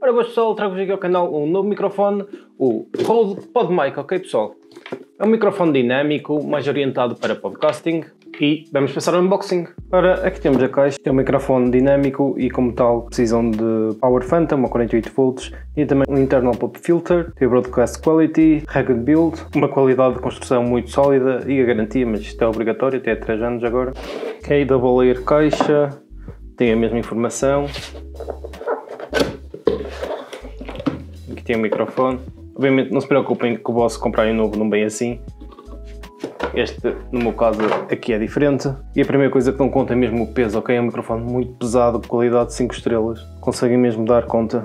Ora, boas pessoal, trago-vos aqui ao canal um novo microfone, o Rode PodMic, ok pessoal? É um microfone dinâmico, mais orientado para podcasting e vamos passar ao unboxing. Ora, aqui temos a caixa, é um microfone dinâmico e como tal precisam de Power Phantom a 48 volts e também um internal pop filter, tem broadcast quality, rugged build, uma qualidade de construção muito sólida e a garantia, mas isto é obrigatório, até 3 anos agora. Ok, double layer caixa, tem a mesma informação. Aqui tem o microfone. Obviamente não se preocupem que o vosso comprarem um novo não vem assim. Este, no meu caso, aqui é diferente. E a primeira coisa que dão conta é mesmo o peso, ok? É um microfone muito pesado, qualidade 5 estrelas. Conseguem mesmo dar conta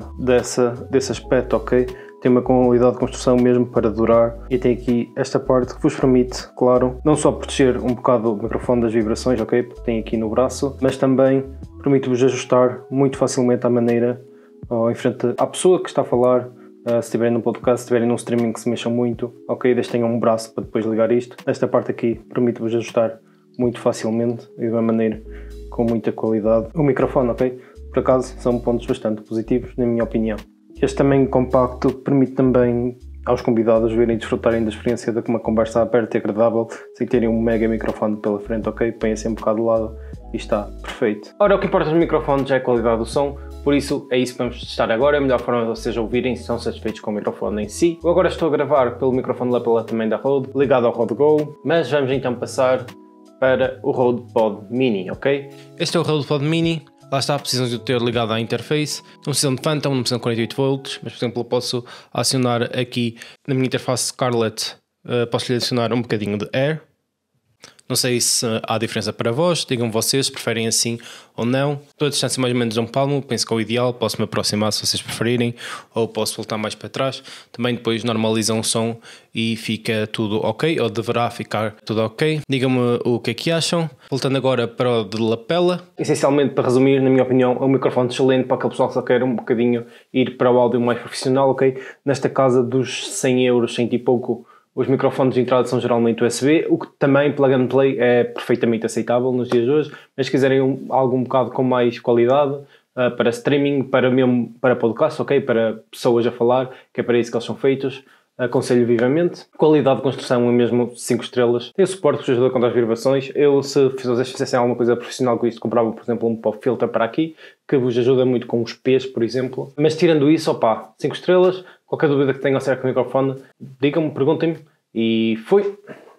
desse aspecto, ok? Tem uma qualidade de construção mesmo para durar. E tem aqui esta parte que vos permite, claro, não só proteger um bocado o microfone das vibrações, ok? Porque tem aqui no braço, mas também permite-vos ajustar muito facilmente à maneira ou em frente à pessoa que está a falar. Se estiverem num podcast, se estiverem num streaming que se mexam muito, ok, desde tenham um braço para depois ligar isto. Esta parte aqui permite-vos ajustar muito facilmente e de uma maneira com muita qualidade. O microfone, ok, por acaso são pontos bastante positivos, na minha opinião. Este tamanho compacto permite também aos convidados verem e desfrutarem da experiência de uma conversa aberta e agradável sem terem um mega microfone pela frente, ok? Põem-se um bocado de lado e está perfeito. Ora, o que importa dos microfones é a qualidade do som, por isso é isso que vamos testar agora. É a melhor forma de vocês ouvirem se estão satisfeitos com o microfone em si. Eu agora estou a gravar pelo microfone lapela também da Rode, ligado ao Rode Go, mas vamos então passar para o Rode Pod Mini, ok? Este é o Rode Pod Mini. Lá está, precisam de ter ligado à interface, não precisam de Phantom, não precisam de 48 volts, mas por exemplo eu posso acionar aqui na minha interface Scarlett, posso-lhe adicionar um bocadinho de Air. Não sei se há diferença para vós, digam vocês se preferem assim ou não. Estou a distância mais ou menos de um palmo, penso que é o ideal, posso me aproximar se vocês preferirem, ou posso voltar mais para trás. Também depois normalizam o som e fica tudo ok, ou deverá ficar tudo ok. Digam-me o que é que acham. Voltando agora para o de lapela. Essencialmente, para resumir, na minha opinião, é um microfone excelente para aquele pessoal que só quer um bocadinho ir para o áudio mais profissional, ok? Nesta casa dos 100 euros, 100 e pouco, os microfones de entrada são geralmente USB, o que também plug and play é perfeitamente aceitável nos dias de hoje, mas se quiserem algo um bocado com mais qualidade, para streaming, para podcast, ok? Para pessoas a falar, que é para isso que eles são feitos, aconselho vivamente. Qualidade de construção é mesmo 5 estrelas. Tem o suporte que vos ajuda contra as vibrações. Eu, se vocês fizessem alguma coisa profissional com isto, comprava, por exemplo, um pop filter para aqui, que vos ajuda muito com os P's, por exemplo. Mas tirando isso, opá, 5 estrelas. Qualquer dúvida que tenham acerca do microfone, digam-me, perguntem-me. E fui!